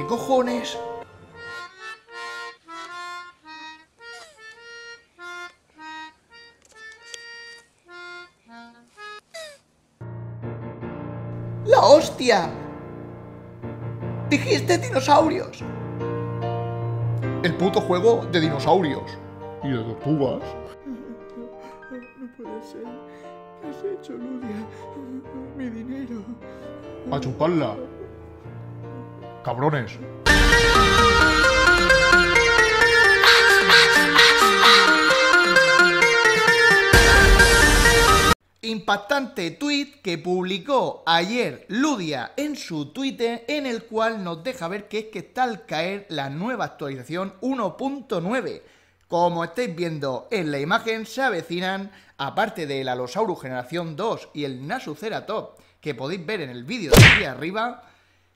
¿Qué cojones? ¡La hostia! Dijiste dinosaurios. El puto juego de dinosaurios. ¿Y de tortugas? No puede ser. ¿Qué has hecho, Ludia? Mi dinero. A chuparla. Cabrones. Impactante tweet que publicó ayer Ludia en su Twitter, en el cual nos deja ver que es que está al caer la nueva actualización 1.9. Como estáis viendo en la imagen, se avecinan, aparte del Allosaurus Generación 2 y el Nasuceratops, que podéis ver en el vídeo de aquí arriba,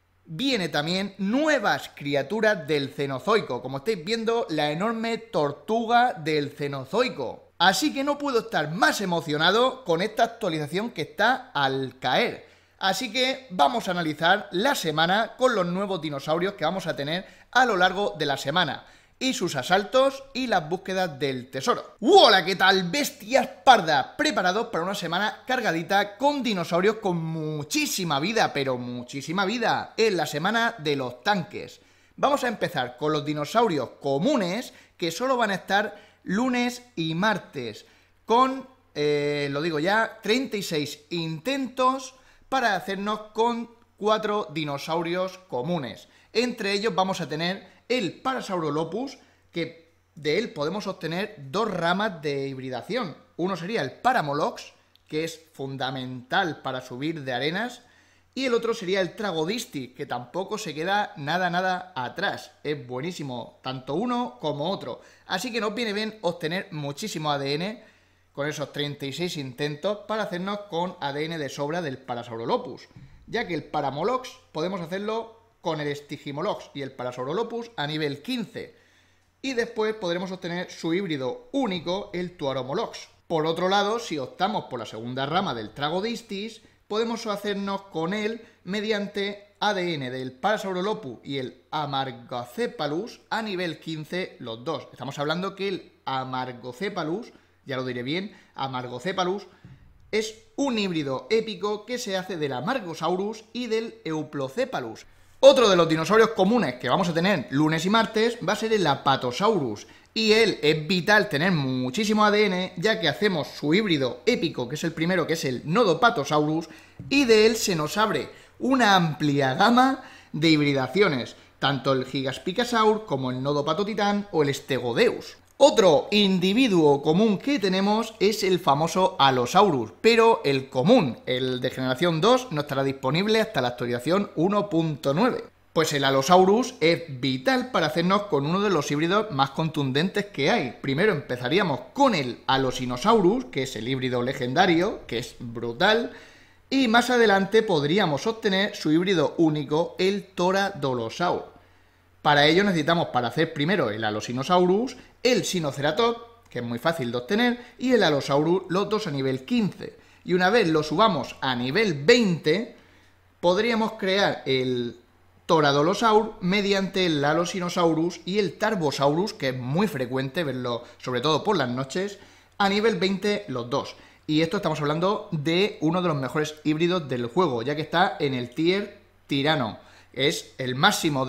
viene también nuevas criaturas del Cenozoico. Como estáis viendo, la enorme tortuga del Cenozoico. Así que no puedo estar más emocionado con esta actualización que está al caer. Así que vamos a analizar la semana con los nuevos dinosaurios que vamos a tener a lo largo de la semana, y sus asaltos y las búsquedas del tesoro. ¡Hola! ¿Qué tal, bestias pardas? Preparados para una semana cargadita con dinosaurios con muchísima vida, pero muchísima vida, en la semana de los tanques. Vamos a empezar con los dinosaurios comunes, que solo van a estar lunes y martes, con, lo digo ya, 36 intentos para hacernos con 4 dinosaurios comunes. Entre ellos vamos a tener el Parasaurolophus, que de él podemos obtener 2 ramas de hibridación. Uno sería el Paramolox, que es fundamental para subir de arenas, y el otro sería el Tragodistis, que tampoco se queda nada atrás. Es buenísimo, tanto uno como otro. Así que nos viene bien obtener muchísimo ADN con esos 36 intentos para hacernos con ADN de sobra del Parasaurolophus, ya que el Paramolox podemos hacerlo con el Stygimolox y el Parasaurolophus a nivel 15. Y después podremos obtener su híbrido único, el Tuaromolox. Por otro lado, si optamos por la segunda rama del Tragodistis, podemos hacernos con él mediante ADN del Parasaurolophus y el Amargocephalus a nivel 15 los dos. Estamos hablando que el Amargocephalus, ya lo diré bien, Amargocephalus, es un híbrido épico que se hace del Amargosaurus y del Euplocephalus. Otro de los dinosaurios comunes que vamos a tener lunes y martes va a ser el Apatosaurus, y él es vital tener muchísimo ADN, ya que hacemos su híbrido épico, que es el primero, que es el Nodopatosaurus, y de él se nos abre una amplia gama de hibridaciones, tanto el Gigaspicasaur como el Nodopatotitán o el Stegodeus. Otro individuo común que tenemos es el famoso Allosaurus, pero el común, el de generación 2, no estará disponible hasta la actualización 1.9. Pues el Allosaurus es vital para hacernos con uno de los híbridos más contundentes que hay. Primero empezaríamos con el Allosinosaurus, que es el híbrido legendario, que es brutal, y más adelante podríamos obtener su híbrido único, el Toradolosaurus. Para ello necesitamos, para hacer primero el Allosinosaurus, el Sinoceratops, que es muy fácil de obtener, y el Allosaurus, los dos a nivel 15. Y una vez lo subamos a nivel 20, podríamos crear el Toradolosaurus mediante el Allosinosaurus y el Tarbosaurus, que es muy frecuente verlo, sobre todo por las noches, a nivel 20 los dos. Y esto estamos hablando de uno de los mejores híbridos del juego, ya que está en el tier tirano. Es el máximo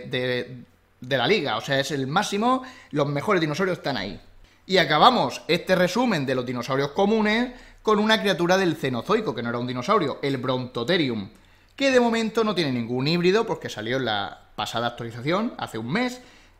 de la liga, o sea, es el máximo, los mejores dinosaurios están ahí. Y acabamos este resumen de los dinosaurios comunes con una criatura del Cenozoico, que no era un dinosaurio, el Brontotherium, que de momento no tiene ningún híbrido porque salió en la pasada actualización, hace un mes,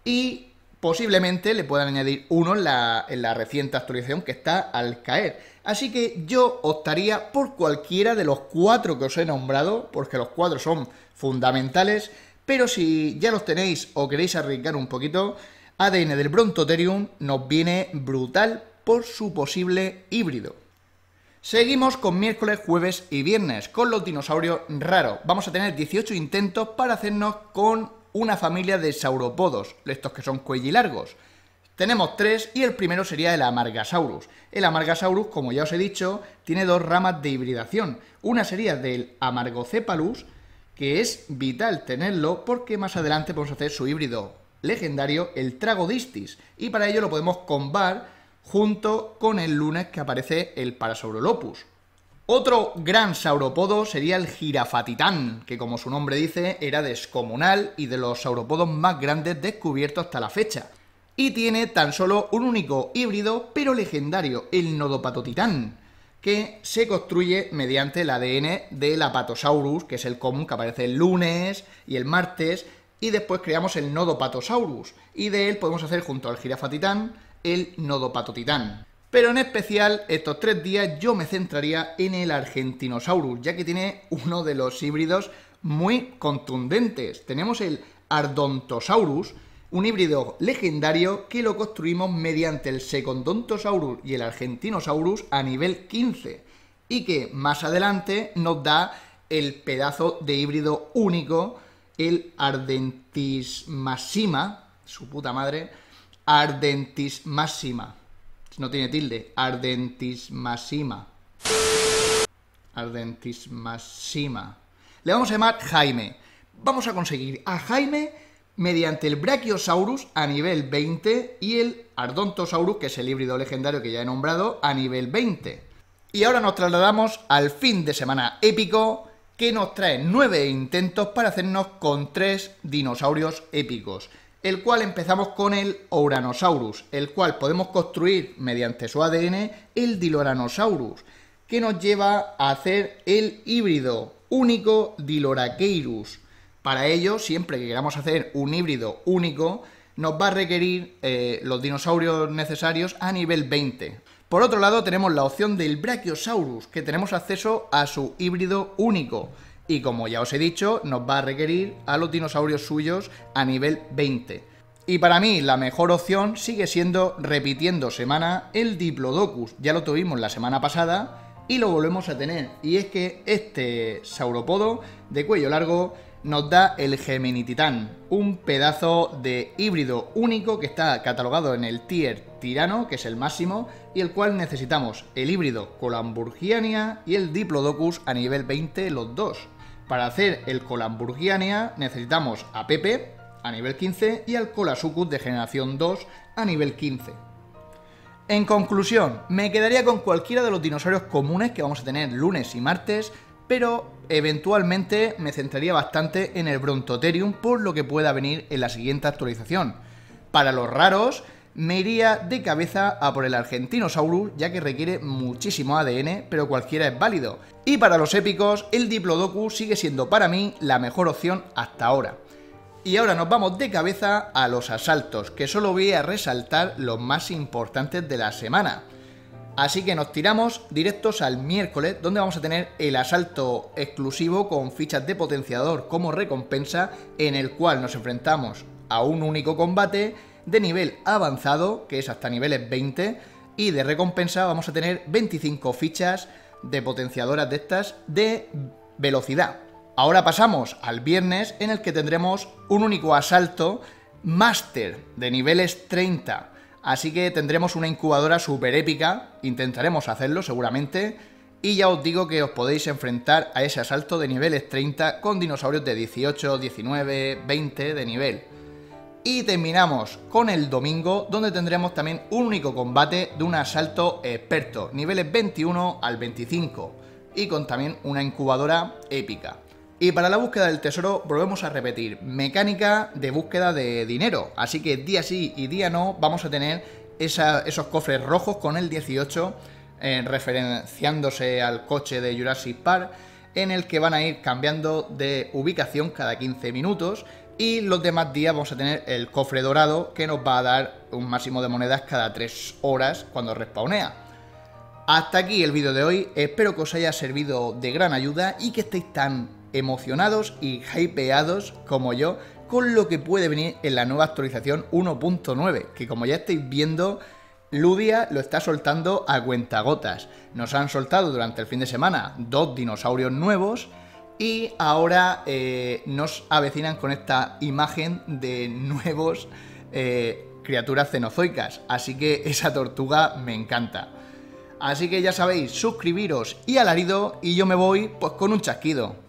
y posiblemente le puedan añadir uno en la reciente actualización que está al caer. Así que yo optaría por cualquiera de los 4 que os he nombrado, porque los 4 son fundamentales, pero si ya los tenéis o queréis arriesgar un poquito, ADN del Brontotherium nos viene brutal por su posible híbrido. Seguimos con miércoles, jueves y viernes, con los dinosaurios raros. Vamos a tener 18 intentos para hacernos con una familia de sauropodos, estos que son cuellilargos. Tenemos 3 y el primero sería el Amargasaurus. El Amargasaurus, como ya os he dicho, tiene 2 ramas de hibridación. Una sería del Amargocephalus, que es vital tenerlo porque más adelante podemos hacer su híbrido legendario, el Tragodistis, y para ello lo podemos combar junto con el lunes que aparece el Parasaurolophus. Otro gran sauropodo sería el Girafatitán, que como su nombre dice, era descomunal y de los sauropodos más grandes descubiertos hasta la fecha. Y tiene tan solo un único híbrido, pero legendario, el Nodopatotitán, que se construye mediante el ADN del Apatosaurus, que es el común que aparece el lunes y el martes, y después creamos el Nodopatosaurus, y de él podemos hacer junto al Girafatitán el Nodopatotitán. Pero en especial, estos 3 días yo me centraría en el Argentinosaurus, ya que tiene uno de los híbridos muy contundentes. Tenemos el Ardontosaurus, un híbrido legendario que lo construimos mediante el Secondontosaurus y el Argentinosaurus a nivel 15, y que más adelante nos da el pedazo de híbrido único, el Ardentismassima, su puta madre, Ardentismassima. No tiene tilde. Ardentismassima. Ardentismassima. Le vamos a llamar Jaime. Vamos a conseguir a Jaime mediante el Brachiosaurus a nivel 20 y el Ardontosaurus, que es el híbrido legendario que ya he nombrado, a nivel 20. Y ahora nos trasladamos al fin de semana épico, que nos trae 9 intentos para hacernos con 3 dinosaurios épicos, el cual empezamos con el Ouranosaurus, el cual podemos construir mediante su ADN el Diloranosaurus, que nos lleva a hacer el híbrido único Diloracheirus. Para ello, siempre que queramos hacer un híbrido único, nos va a requerir los dinosaurios necesarios a nivel 20. Por otro lado, tenemos la opción del Brachiosaurus, que tenemos acceso a su híbrido único. Y como ya os he dicho, nos va a requerir a los dinosaurios suyos a nivel 20. Y para mí la mejor opción sigue siendo, repitiendo semana, el Diplodocus. Ya lo tuvimos la semana pasada y lo volvemos a tener. Y es que este sauropodo de cuello largo nos da el Geminititán, un pedazo de híbrido único que está catalogado en el tier tirano, que es el máximo, y el cual necesitamos el híbrido Colamburgiania y el Diplodocus a nivel 20 los dos. Para hacer el Colamburgiania necesitamos a Pepe a nivel 15 y al Colasuchus de generación 2 a nivel 15. En conclusión, me quedaría con cualquiera de los dinosaurios comunes que vamos a tener lunes y martes, pero eventualmente me centraría bastante en el Brontotherium por lo que pueda venir en la siguiente actualización. Para los raros, me iría de cabeza a por el Argentinosaurus, ya que requiere muchísimo ADN, pero cualquiera es válido. Y para los épicos, el Diplodocus sigue siendo para mí la mejor opción hasta ahora. Y ahora nos vamos de cabeza a los asaltos, que solo voy a resaltar los más importantes de la semana. Así que nos tiramos directos al miércoles, donde vamos a tener el asalto exclusivo con fichas de potenciador como recompensa, en el cual nos enfrentamos a un único combate de nivel avanzado, que es hasta niveles 20, y de recompensa vamos a tener 25 fichas de potenciadoras de estas de velocidad. Ahora pasamos al viernes, en el que tendremos un único asalto máster de niveles 30, así que tendremos una incubadora súper épica, intentaremos hacerlo seguramente, y ya os digo que os podéis enfrentar a ese asalto de niveles 30 con dinosaurios de 18, 19, 20 de nivel. Y terminamos con el domingo, donde tendremos también un único combate de un asalto experto, niveles 21 al 25, y con también una incubadora épica. Y para la búsqueda del tesoro volvemos a repetir, mecánica de búsqueda de dinero, así que día sí y día no vamos a tener esos cofres rojos con el 18, referenciándose al coche de Jurassic Park, en el que van a ir cambiando de ubicación cada 15 minutos, y los demás días vamos a tener el cofre dorado, que nos va a dar un máximo de monedas cada 3 horas cuando respawnea. Hasta aquí el vídeo de hoy, espero que os haya servido de gran ayuda y que estéis tan emocionados y hypeados como yo con lo que puede venir en la nueva actualización 1.9, que como ya estáis viendo, Ludia lo está soltando a cuentagotas. Nos han soltado durante el fin de semana 2 dinosaurios nuevos y ahora nos avecinan con esta imagen de nuevos criaturas cenozoicas, así que esa tortuga me encanta. Así que ya sabéis, suscribiros y alarido, y yo me voy pues con un chasquido.